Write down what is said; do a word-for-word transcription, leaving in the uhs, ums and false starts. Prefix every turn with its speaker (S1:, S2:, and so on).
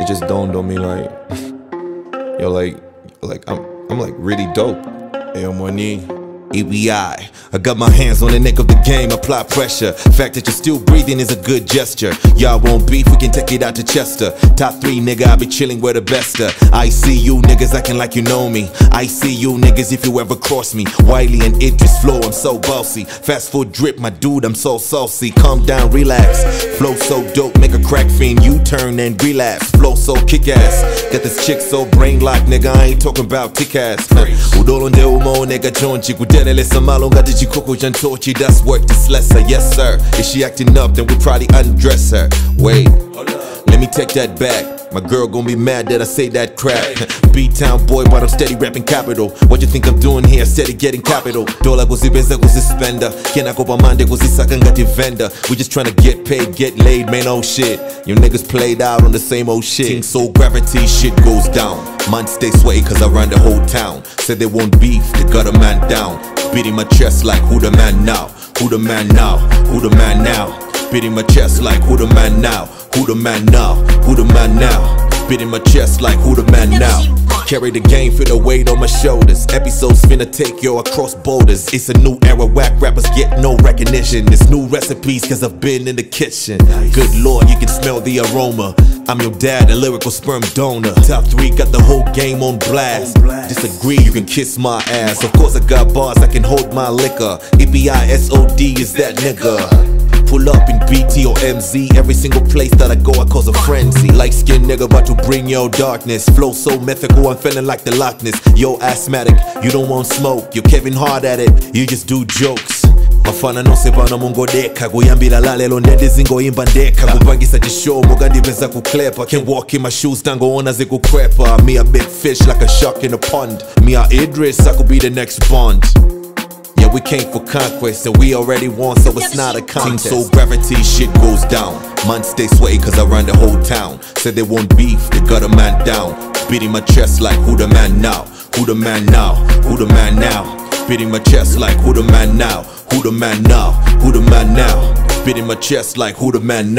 S1: it just dawned on me like, yo, like, like I'm, I'm like really dope. Yo, money. E B I, I got my hands on the neck of the game, apply pressure. Fact that you're still breathing is a good gesture. Y'all won't beef, we can take it out to Chester. Top three, nigga, I be chilling where the best of. I see you niggas acting like you know me. I see you niggas if you ever cross me. Wiley and Idris flow, I'm so bossy. Fast food drip, my dude, I'm so saucy. Calm down, relax. Flow so dope, make a crack fiend. You turn and relapse. Flow so kick ass. Got this chick so brain locked, nigga, I ain't talking about tick ass. Udolonde umo, nigga, chonchi. That's work this lesser, yes sir. If she acting up, then we probably undress her. Wait, let me take that back. My girl gon' be mad that I say that crap. B-town boy, but I'm steady rapping capital. What you think I'm doing here? Steady getting capital. Dola gozi beza gozi spender. Kena kopa mande gozi sakangati vendor. We just tryna get paid, get laid, man, oh shit. You niggas played out on the same old shit. King soul gravity, shit goes down. Man stay sweaty cause I run the whole town. Said they won't beef, they got a man down. Beating my chest like who the man now? Who the man now? Who the man now? Beating my chest like who the man now? Who the man now? Who the man now? Beating my chest like who the man now? Carry the game, feel the weight on my shoulders. Episodes finna take yo across borders. It's a new era, whack rappers get no recognition. It's new recipes cause I've been in the kitchen. Good lord, you can smell the aroma. I'm your dad, a lyrical sperm donor. Top three got the whole game on blast. Disagree, you can kiss my ass. Of course I got bars, I can hold my liquor. E B I S O D is that nigga. Pull up in B T or M Z. Every single place that I go I cause a frenzy. Light skin nigga about to bring your darkness. Flow so mythical I'm feeling like the Loch Ness. Yo asthmatic, you don't want smoke. You're Kevin Hart at it, you just do jokes. Mafana no sepana mungodeka kuyambira lalelo ndende zingoimba ndeka kupangisa chishow mugandipeza kuklepa. Can't walk in my shoes tangoona zikukwepa. Me a big fish like a shark in a pond. Me a Idris, I could be the next Bond. Yeah, we came for conquest and we already won, so it's not a contest. Team soul gravity, shit goes down. Man stay sweaty cause I run the whole town. Said they won't beef, they got a man down. Beating my chest like who the man now? Who the man now? Who the man now? Beating my chest like who the man now? Who the man now? Who the man now? Beating my chest like who the man now?